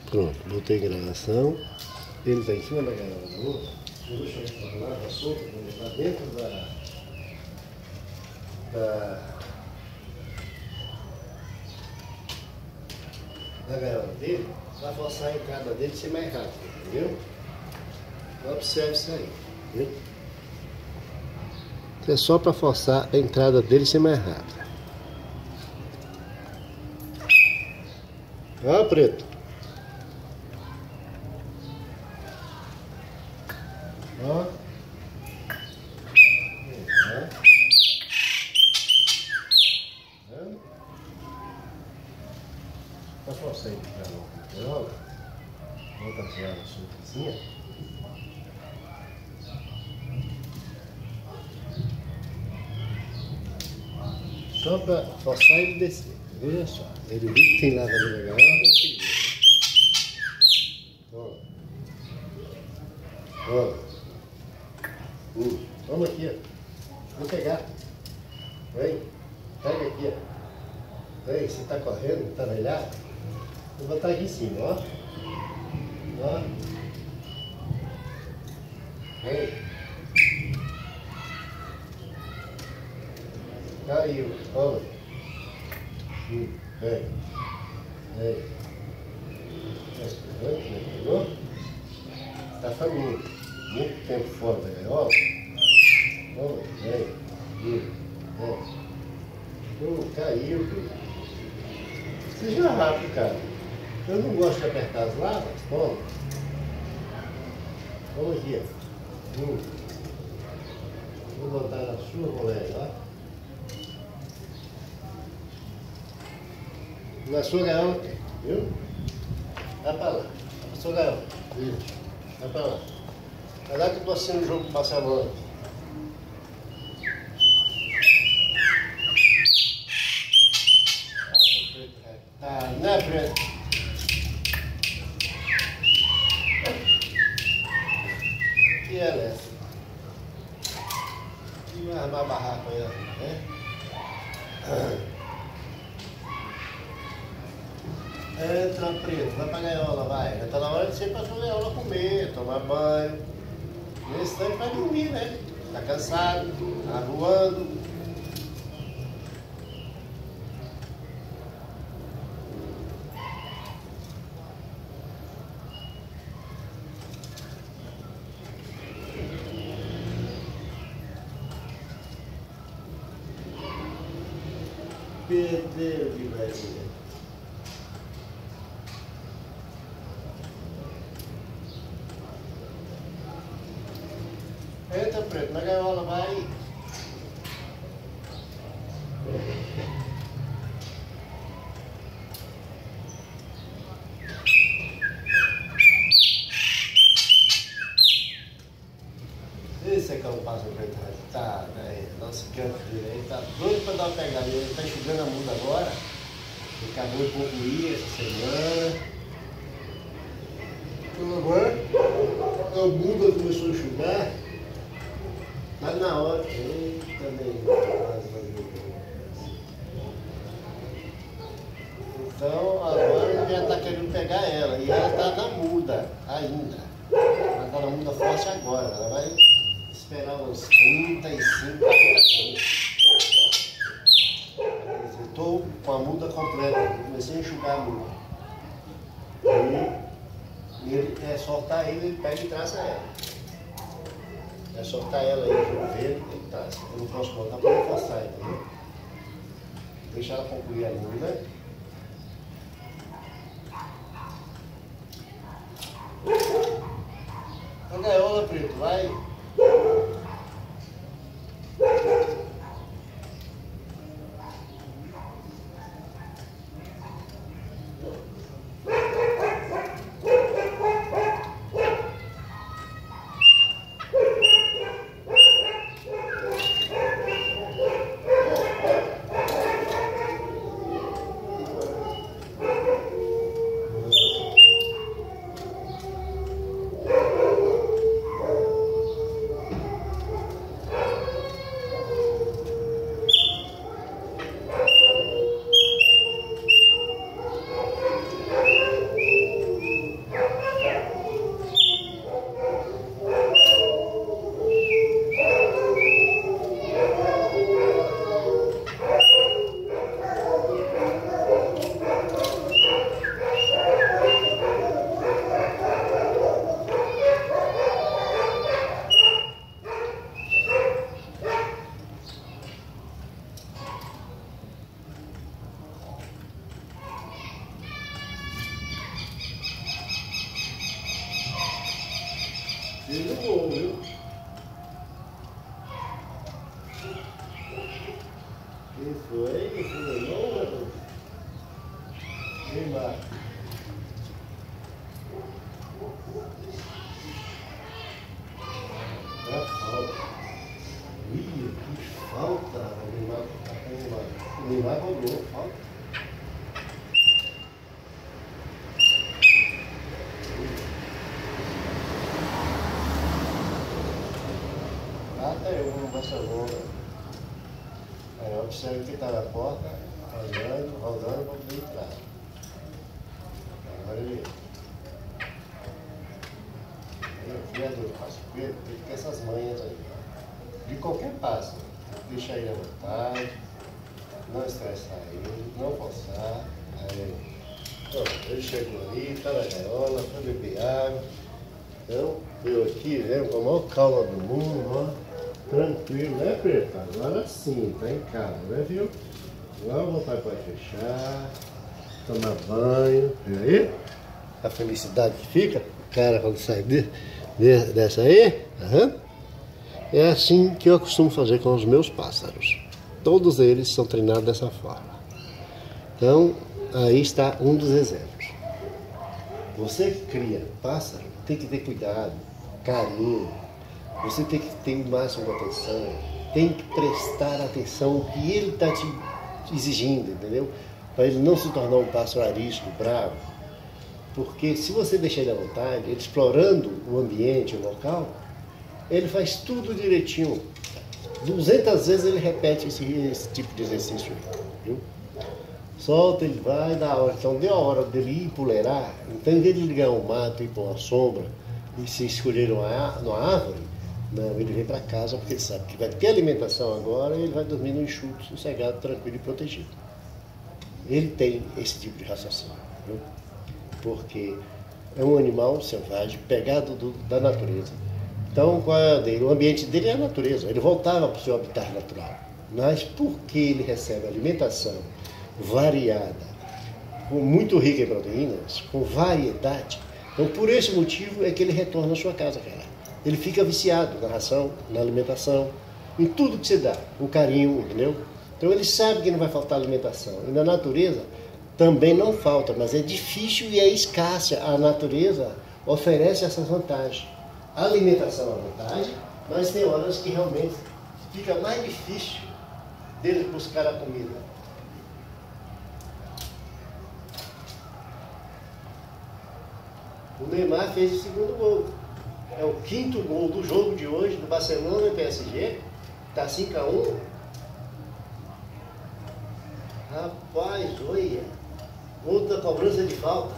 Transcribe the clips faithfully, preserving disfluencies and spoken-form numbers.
Pronto, botei gravação. Ele está em cima da gaiola da outra. Eu vou deixar ele lá, tá solto, ele está dentro da, da, da gaiola dele, para forçar a entrada dele ser mais rápido, entendeu? Então observe isso aí, entendeu? Isso é só para forçar a entrada dele ser mais rápida. Ó, preto. Ó. Para forçar a entrada na gaiola, volta a tirar a sua casinha. Só para forçar ele descer. Veja só. Ele viu que tem lava ali na gaiola, tem que ver. Toma. Toma. Hum. Toma aqui, ó. Vou pegar. Vem. Pega aqui, ó. Vem, você tá correndo, tá velhado? Vou botar aqui em cima, ó. Ó. Vem. Caiu, toma. Hum, vem. Vem. Tá esperando, né? Pegou? Tá faminto. Muito tempo fora da gaiola. Toma, vem. Hum, vem. Hum, caiu, filho. Seja rápido, cara. Eu não gosto de apertar as lavas. Toma. Toma aqui, ó. Hum. Vou botar na sua moleque, ó. Na sua gaiola, viu? Vai pra lá. Vai pra sua gaiola. Isso. Vai pra lá. Vai lá que eu tô assistindo o jogo do Barcelona. Ah, né, Preto? Que é essa? E vai armar barraco aí, né? Entra, Preto, vai pra gaiola, vai. Já tá na hora de você ir pra sua gaiola comer, tomar banho. Nesse instante vai dormir, né? Tá cansado, tá voando. Perdeu de velhinha. Entra, Preto, na gaiola, vai. Esse é que é um pássaro preto, tá, né? Nosso canto dele aí tá doido pra dar uma pegada. Ele tá enxugando a muda agora. Ele acabou de concluir essa semana. Então agora a muda começou a enxugar. Tá na hora. Eita, nem. Então agora ele já tá querendo pegar ela. E ela tá na muda ainda. Ela tá na muda forte agora. Ela vai esperar uns trinta e cinco, quarenta minutos. Eu estou com a muda completa. Comecei a enxugar a muda. E ele é soltar ele, ele pega e traça ela. É soltar ela aí, ver, ele traça. Eu não posso botar para não forçar, entendeu? Deixa ela concluir a muda. A gaiola, Preto, vai. Fez o gol, viu? Quem foi? Quem foi? Não, Matheus? Neymar. É falta. Ih, que falta. O Neymar, o Neymar, o Neymar rolou, falta. Até eu no Barcelona. Aí eu observo que está na porta, rodando, rodando para poder entrar. Agora ele. Ele é criador, Pássaro Preto, tem que ter essas manhas aí. De qualquer pássaro. Deixa ele à vontade, não estressar ele, não forçar. Aí, pronto, ele chegou ali, está na gaiola, foi beber água. Então, eu aqui, né, com a maior calma do mundo, ó. Tranquilo, né, Preto? Agora sim, tá em casa, né, viu? Agora o papai pode fechar, tomar banho, viu aí? A felicidade que fica, o cara quando sai de, de, dessa aí, uhum. É assim que eu costumo fazer com os meus pássaros. Todos eles são treinados dessa forma. Então, aí está um dos exemplos. Você que cria pássaro, tem que ter cuidado, carinho. Você tem que ter o máximo de atenção, tem que prestar atenção ao que ele está te exigindo, entendeu? Para ele não se tornar um pássaro arisco, bravo. Porque se você deixar ele à vontade, ele explorando o ambiente, o local, ele faz tudo direitinho. duzentas vezes ele repete esse, esse tipo de exercício aí, viu? Solta, ele vai, dá a hora. Então deu a hora dele ir empoleirar. Então, em vez de ligar um mato e ir para uma sombra e se escolher uma, uma árvore, não, ele vem para casa porque ele sabe que vai ter alimentação agora e ele vai dormir no enxuto, sossegado, tranquilo e protegido. Ele tem esse tipo de raciocínio, viu? Porque é um animal selvagem, pegado do, da natureza. Então, qual é a dele? O ambiente dele é a natureza, ele voltava para o seu habitat natural. Mas porque ele recebe alimentação variada, com muito rica em proteínas, com variedade, então por esse motivo é que ele retorna à sua casa, cara. Ele fica viciado na ração, na alimentação, em tudo que você dá, com carinho, entendeu? Então ele sabe que não vai faltar alimentação. E na natureza também não falta, mas é difícil e é escassa. A natureza oferece essas vantagens. A alimentação é vantagem, mas tem horas que realmente fica mais difícil dele buscar a comida. O Neymar fez o segundo gol. É o quinto gol do jogo de hoje, do Barcelona e P S G. Está cinco a um. Rapaz, olha. Gol da cobrança de falta.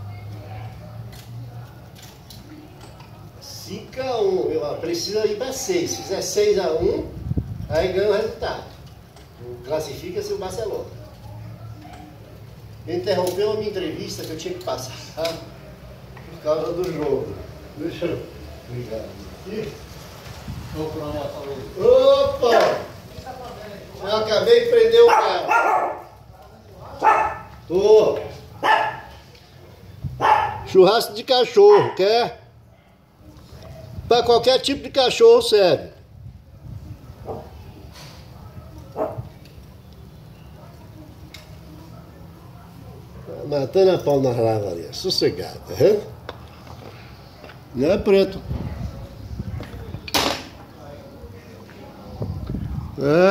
cinco a um. Eu, precisa ir para seis. Se fizer seis a um, aí ganha o resultado. Classifica-se o Barcelona. Interrompeu a minha entrevista que eu tinha que passar, sabe? Por causa do jogo. Deixa eu ligar aqui. Opa! Eu acabei de prender o cara. Tô. Churrasco de cachorro, quer? Para qualquer tipo de cachorro serve. Matando a pau na lavaria, sossegado, tá vendo? Não é, Preto? É.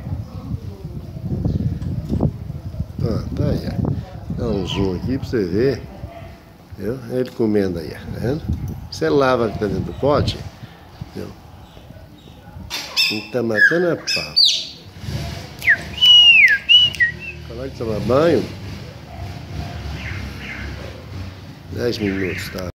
Ah, tá aí, ó. Dá um zoom aqui pra você ver. Viu? Ele comendo aí, tá vendo? Você lava que tá dentro do pote. Viu? Ele tá matando a pau. Falar de tomar banho. Dez minutos, tá?